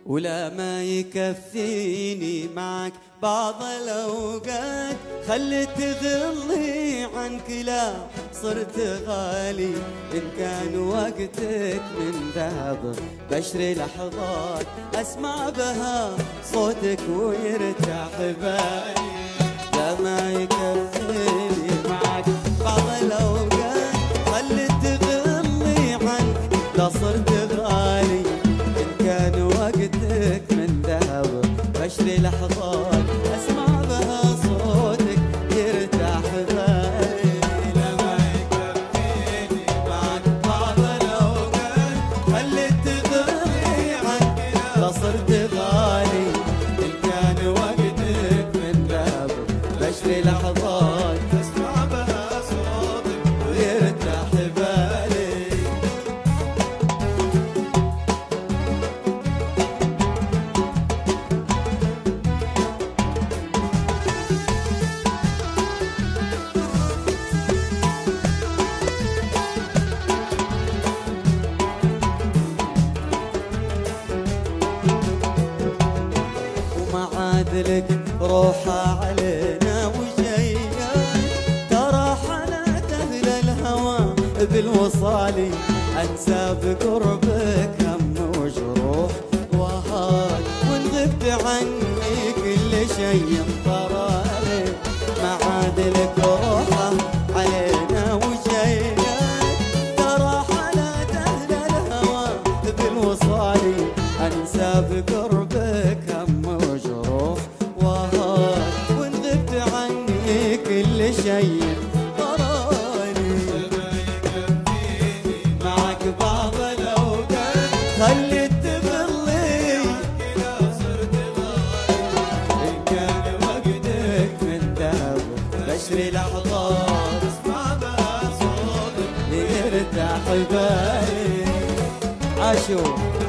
ولا ما يكفيني معك بعض الأوقات، خلي تغلي عنك لا صرت غالي. إن كان وقتك من ذهب بشري لحظات أسمع بها صوتك ويرتاح بالي. لا ما يكفيني معك بعض الأوقات، خلي تغلي عنك لا صرت غالي. إن كان وقتك من ذهب بشري لحظات أسمع بها صوتك يرتاح بالي. لما يكفيني معك بعض الأوقات، خلي تغلي عنك لا صرت غالي. إن كان وقتك من ذهب بشري لحظات أسمع بها صوتك ويرتاح بالي. ومعادلك روحة علينا وجاية، ترى حالات أهل الهوى بالوصال. أنسى بقربك هم وجروح وهاد، وإن غبت عني كل شيء طرالي. معادلك روحة علينا وجاية، ترى حالات أهل الهوى بالوصال. أنسى بقربك هم وجروح وهاد، وإن غبت عني كل شيء طرالي. معك بعض الأوقات، خلي تغلي إن كان وقتك من ذهب بشري لحظات اسمع بها صوتك يرتاح بالي. عاشو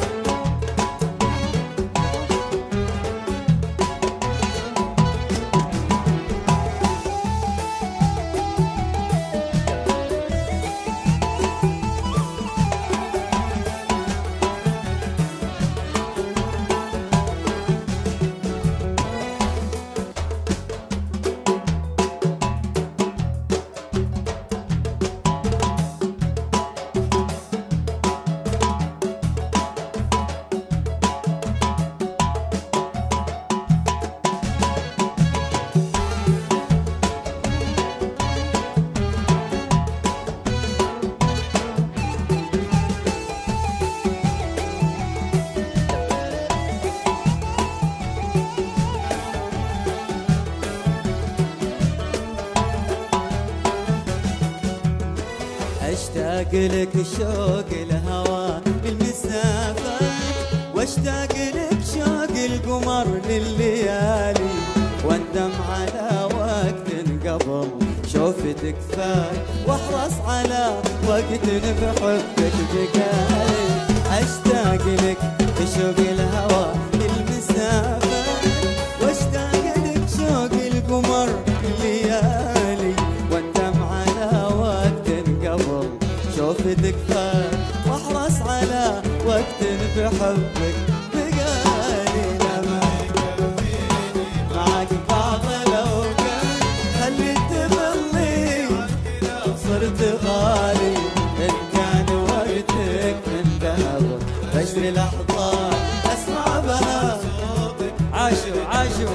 اشتاق لك شوق الهوى بالمسافات، واشتاق لك شوق القمر لليالي. واندم على وقت قبل شوفتك فات، واحرص على وقت بحبك بقالي. اشتاق لك شوق الهوى بالمسافات، واشتاق لك شوق القمر لليالي. واندم على وقت قبل شوفتك فات، واحرص على وقت بحبك بقالي. لما يكفيني معك بعض الأوقات، خلي تغلي صرت غالي. إن كان وقتك من ذهب بشري لحظات أسمع بها صوتك عاشو عاشو.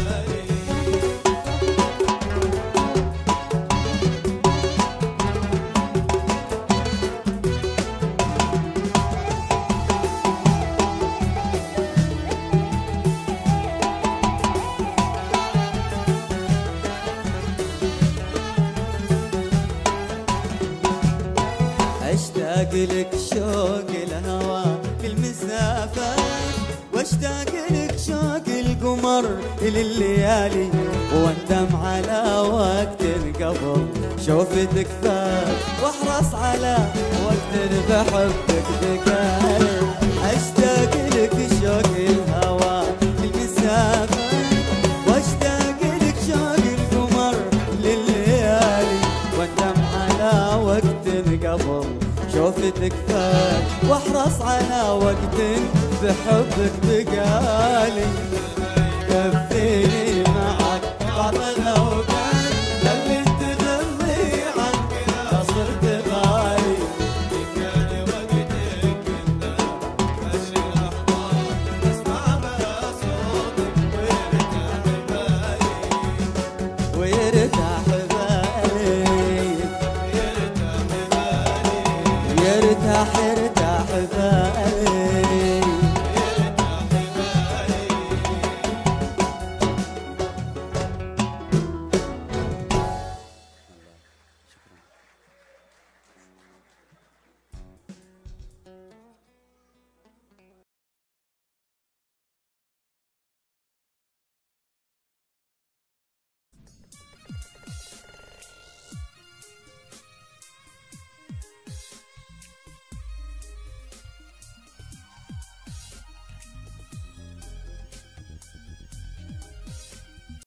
اشتاق لك شوق الهوى بالمسافات، واشتاق لك شوق القمر لليالي. واندم على وقت قبل شوفتك فات، واحرص على وقت بحبك بقالي. اشتاق لك شوق الهوى بالمسافات، واشتاق لك شوق القمر لليالي. واندم على وقت قبل شوفتك فات واحرص على وقت بحبك بقالي كفيني معك بعض الاوقات اللي تغني عنك لا صرت غالي كان وقتك كنا ماشي الاحضان اسمع بلا صوتك ويرتاح بالي ويرتاح بالي يرتاح